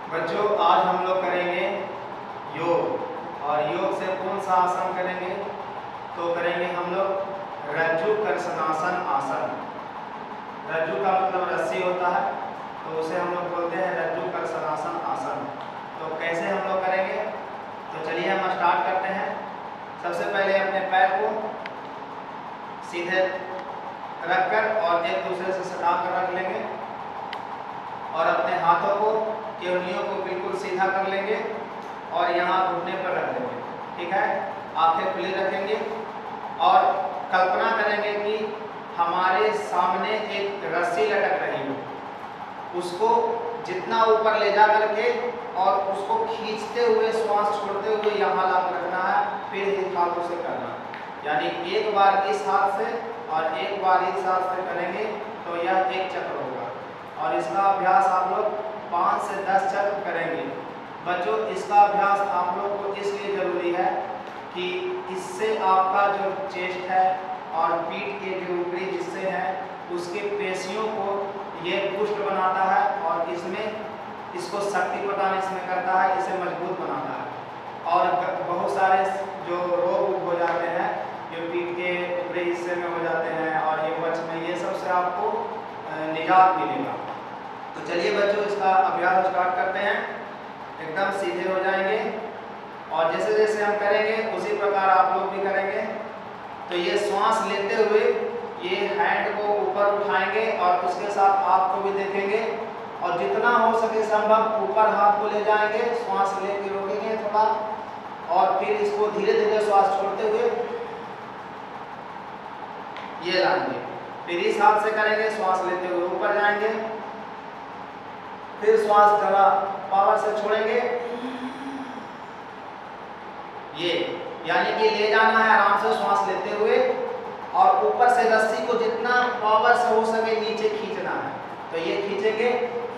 बच्चों आज हम लोग करेंगे योग। और योग से कौन सा आसन करेंगे? तो करेंगे हम लोग रज्जु कर्षणासन आसन। रज्जु का मतलब रस्सी होता है, तो उसे हम लोग बोलते हैं रज्जु कर्षणासन आसन। तो कैसे हम लोग करेंगे? तो चलिए हम स्टार्ट करते हैं। सबसे पहले अपने पैर को सीधे रखकर और एक दूसरे से सटा कर रख लेंगे और अपने हाथों को की उंगलियों को बिल्कुल सीधा कर लेंगे और यहाँ घुटने पर रख देंगे। ठीक है, आंखें खुली रखेंगे और कल्पना करेंगे कि हमारे सामने एक रस्सी लटक रही हो, उसको जितना ऊपर ले जा करके और उसको खींचते हुए श्वास छोड़ते हुए यहाँ ला कर रखना है, फिर इस हाथों से करना है। यानी एक बार इस हाथ से और एक बार इस हाथ से करेंगे तो यह एक चक्र होगा। और इसका अभ्यास आप लोग 5 से 10 चक्र करेंगे। बच्चों इसका अभ्यास आप लोग को इसलिए ज़रूरी है कि इससे आपका जो चेस्ट है और पीठ के जो ऊपरी हिस्से हैं उसके पेशियों को ये पुष्ट बनाता है और इसको शक्ति प्रदान इसमें करता है, इसे मजबूत बनाता है। और बहुत सारे जो रोग हो जाते हैं जो पीठ के ऊपरी हिस्से में हो जाते हैं और ये वक्ष में, ये सब से आपको निजात मिलेगा। तो चलिए बच्चों इसका अभ्यास स्टार्ट करते हैं। एकदम सीधे हो जाएंगे और जैसे जैसे हम करेंगे उसी प्रकार आप लोग भी करेंगे। तो ये श्वास लेते हुए ये हैंड को ऊपर उठाएंगे और उसके साथ आपको भी देखेंगे और जितना हो सके संभव ऊपर हाथ को ले जाएंगे, श्वास लेके रोकेंगे थोड़ा और फिर इसको धीरे धीरे श्वास छोड़ते हुए ये लाएंगे। फिर इस हाथ से करेंगे, श्वास लेते हुए ऊपर जाएंगे, फिर श्वास जरा पावर से छोड़ेंगे। ये यानी कि ले जाना है आराम से श्वास लेते हुए और ऊपर से रस्सी को जितना पावर से हो सके नीचे खींचना है। तो ये खींचेंगे,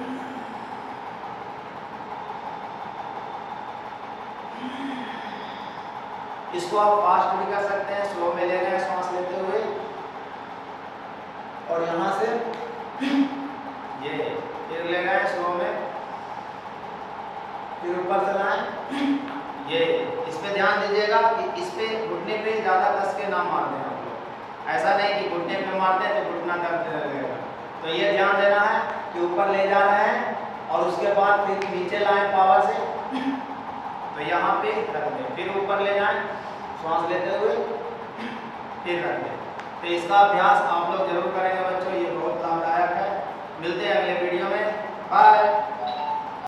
इसको आप फास्ट भी कर सकते हैं, स्लो में ले रहे हैं श्वास लेते हुए और यहाँ से ये फिर ले गए स्लो में, फिर ऊपर से लाएं। ये इस पे ध्यान दीजिएगा कि इस पे घुटने पे ज़्यादा कस के ना मार दें आप लोग। ऐसा नहीं कि घुटने पे मार दें तो घुटना दर्द लगेगा। तो ये ध्यान देना है कि ऊपर ले जा रहे हैं और उसके बाद फिर नीचे लाएं पावर से, तो यहाँ पे रख दें, फिर ऊपर ले जाएं श्वास लेते हुए, फिर रख दें। तो इसका अभ्यास आप लोग जरूर करेंगे बच्चों, ये बहुत लाभदायक है। मिलते हैं अगले वीडियो में। बाय।